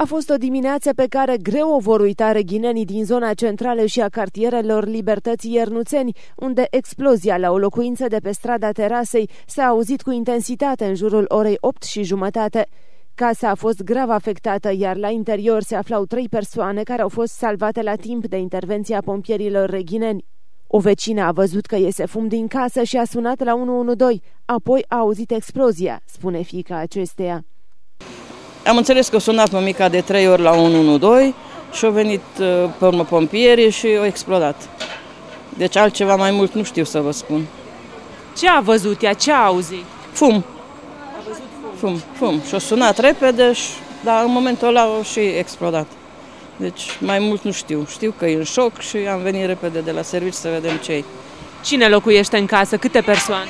A fost o dimineață pe care greu o vor uita reghinenii din zona centrală și a cartierelor Libertății Iernuțeni, unde explozia la o locuință de pe strada Terasei s-a auzit cu intensitate în jurul orei 8:30. Casa a fost grav afectată, iar la interior se aflau 3 persoane care au fost salvate la timp de intervenția pompierilor reghineni. O vecină a văzut că iese fum din casă și a sunat la 112, apoi a auzit explozia, spune fiica acesteia. Am înțeles că a sunat mămica de 3 ori la 112 și au venit pe urmă pompierii și au explodat. Deci altceva mai mult nu știu să vă spun. Ce a văzut ea? Ce a auzit? Fum. A văzut Fum. Și a sunat repede, dar în momentul ăla a și explodat. Deci mai mult nu știu. Știu că e în șoc și am venit repede de la serviciu să vedem ce-i. Cine locuiește în casă? Câte persoane?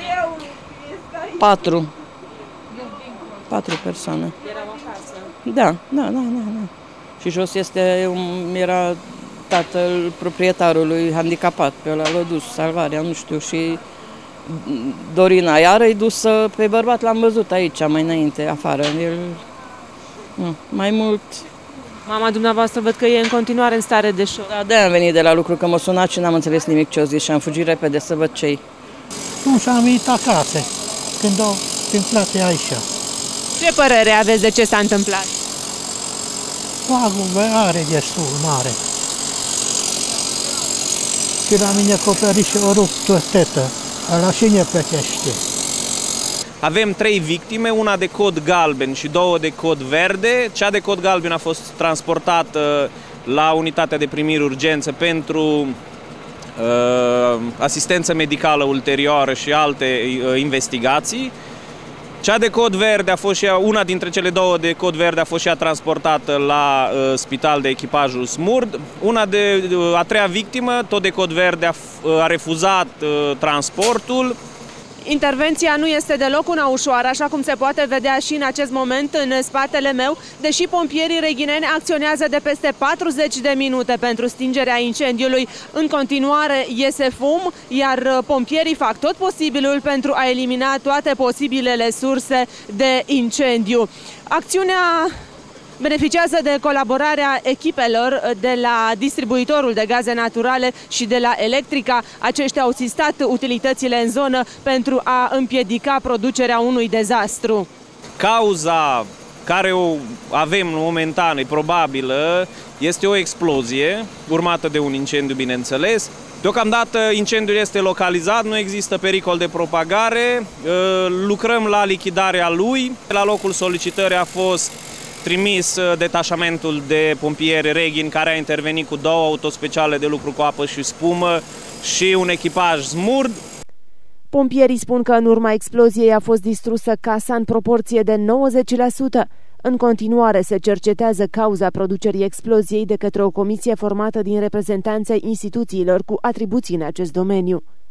4 persoane. Erau acasă. Da. Și jos era tatăl proprietarului handicapat, pe ăla l-a dus salvarea, nu știu, și Dorina iară e dusă pe bărbat, l-am văzut aici mai înainte, afară. Mai mult. Mama dumneavoastră văd că e în continuare în stare de șoc. Da, de-aia am venit de la lucru, că m-a sunat și n-am înțeles nimic ce-o zis și am fugit repede să văd ce-i. Nu, și am venit acasă, când au întâmplat aici. Ce părere aveți de ce s-a întâmplat? Fagul are destul mare. Și la mine acoperișul o rupt o tetă. Ăla și ne plătește. Avem 3 victime, una de cod galben și 2 de cod verde. Cea de cod galben a fost transportată la unitatea de primiri urgență pentru asistență medicală ulterioară și alte investigații. Cea de cod verde a fost și ea, una dintre cele 2 de cod verde a fost și ea transportată la spital de echipajul SMURD. A 3-a victimă, tot de cod verde, a refuzat transportul. Intervenția nu este deloc una ușoară, așa cum se poate vedea și în acest moment în spatele meu, deși pompierii reghineni acționează de peste 40 de minute pentru stingerea incendiului. În continuare iese fum, iar pompierii fac tot posibilul pentru a elimina toate posibilele surse de incendiu. Acțiunea beneficiază de colaborarea echipelor de la distribuitorul de gaze naturale și de la Electrica. Aceștia au asistat utilitățile în zonă pentru a împiedica producerea unui dezastru. Cauza care o avem momentan, e probabilă, este o explozie urmată de un incendiu, bineînțeles. Deocamdată incendiul este localizat, nu există pericol de propagare, lucrăm la lichidarea lui. La locul solicitării a fost trimis detașamentul de pompieri Reghin, care a intervenit cu 2 autospeciale de lucru cu apă și spumă și un echipaj SMURD. Pompierii spun că în urma exploziei a fost distrusă casa în proporție de 90%. În continuare se cercetează cauza producerii exploziei de către o comisie formată din reprezentanții instituțiilor cu atribuții în acest domeniu.